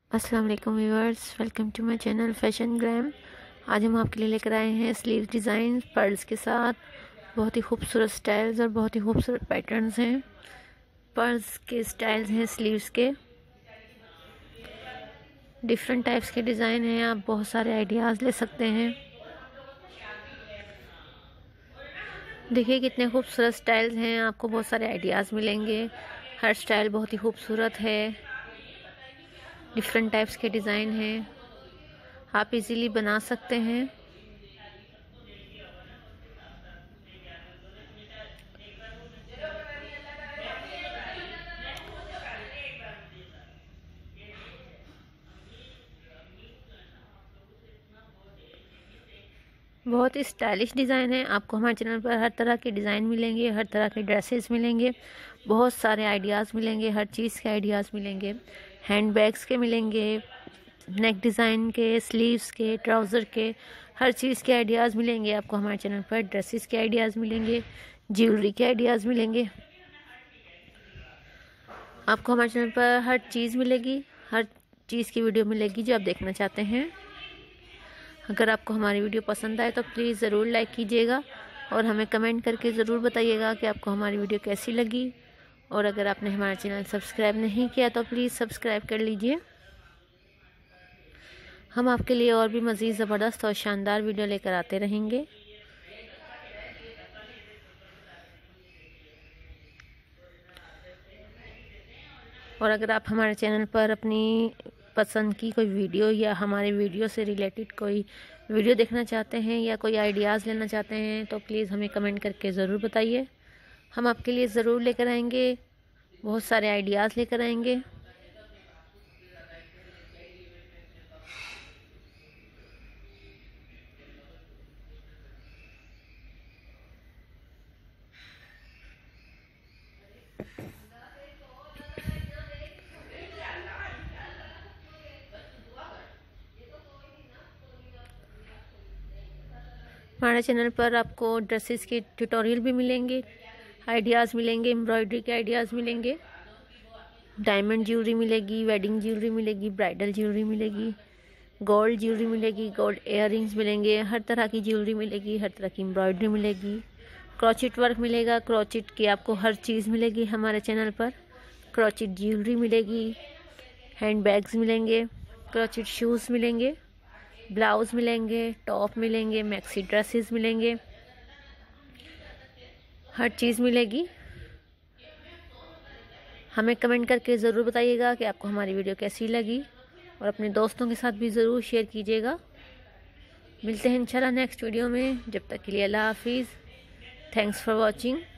अस्सलाम वालेकुम viewers, welcome to my channel Fashion Gram. आज हम आपके लिए लेकर आए हैं स्लीव डिज़ाइन पर्ल्स के साथ। बहुत ही खूबसूरत स्टाइल्स और बहुत ही खूबसूरत पैटर्न्स हैं। पर्ल्स के स्टाइल्स हैं, स्लीव्स के डिफरेंट टाइप्स के डिज़ाइन हैं। आप बहुत सारे आइडियाज़ ले सकते हैं। देखिए कितने खूबसूरत स्टाइल्स हैं, आपको बहुत सारे आइडियाज़ मिलेंगे। हर स्टाइल बहुत ही खूबसूरत है। डिफरेंट टाइप्स के डिज़ाइन हैं, आप इजीली बना सकते हैं। बहुत ही स्टाइलिश डिज़ाइन है। आपको हमारे चैनल पर हर तरह के डिज़ाइन मिलेंगे, हर तरह के ड्रेसेस मिलेंगे, बहुत सारे आइडियाज़ मिलेंगे, हर चीज़ के आइडियाज़ मिलेंगे। हैंड बैग्स के मिलेंगे, नेक डिज़ाइन के, स्लीव्स के, ट्राउज़र के, हर चीज़ के आइडियाज़ मिलेंगे। आपको हमारे चैनल पर ड्रेसेस के आइडियाज़ मिलेंगे, ज्वेलरी के आइडियाज़ मिलेंगे। आपको हमारे चैनल पर हर चीज़ मिलेगी, हर चीज़ की वीडियो मिलेगी जो आप देखना चाहते हैं। अगर आपको हमारी वीडियो पसंद आए तो प्लीज़ ज़रूर लाइक कीजिएगा और हमें कमेंट करके ज़रूर बताइएगा कि आपको हमारी वीडियो कैसी लगी। और अगर आपने हमारा चैनल सब्सक्राइब नहीं किया तो प्लीज़ सब्सक्राइब कर लीजिए। हम आपके लिए और भी मज़ीद ज़बरदस्त और शानदार वीडियो लेकर आते रहेंगे। और अगर आप हमारे चैनल पर अपनी पसंद की कोई वीडियो या हमारे वीडियो से रिलेटेड कोई वीडियो देखना चाहते हैं या कोई आइडियाज़ लेना चाहते हैं तो प्लीज़ हमें कमेंट करके ज़रूर बताइए। हम आपके लिए ज़रूर लेकर आएंगे, बहुत सारे आइडियाज़ लेकर आएंगे। हमारे चैनल पर आपको ड्रेसेस के ट्यूटोरियल भी मिलेंगे, आइडियाज़ मिलेंगे, एम्ब्रॉयडरी के आइडियाज़ मिलेंगे, डायमंड ज्वेलरी मिलेगी, वेडिंग ज्वेलरी मिलेगी, ब्राइडल ज्वेलरी मिलेगी, गोल्ड ज्वेलरी मिलेगी, गोल्ड इयररिंग्स मिलेंगे, हर तरह की ज्वेलरी मिलेगी, हर तरह की एम्ब्रॉयडरी मिलेगी, क्रोचेट वर्क मिलेगा। क्रोचेट की आपको हर चीज़ मिलेगी हमारे चैनल पर। क्रोचेट ज्वेलरी मिलेगी, हैंड बैग्स मिलेंगे, क्रोचेट शूज़ मिलेंगे, ब्लाउज मिलेंगे, टॉप मिलेंगे, मैक्सी ड्रेसेस मिलेंगे, हर चीज़ मिलेगी। हमें कमेंट करके ज़रूर बताइएगा कि आपको हमारी वीडियो कैसी लगी और अपने दोस्तों के साथ भी ज़रूर शेयर कीजिएगा। मिलते हैं इंशाल्लाह नेक्स्ट वीडियो में। जब तक के लिए अल्लाह हाफिज़। Thanks for watching.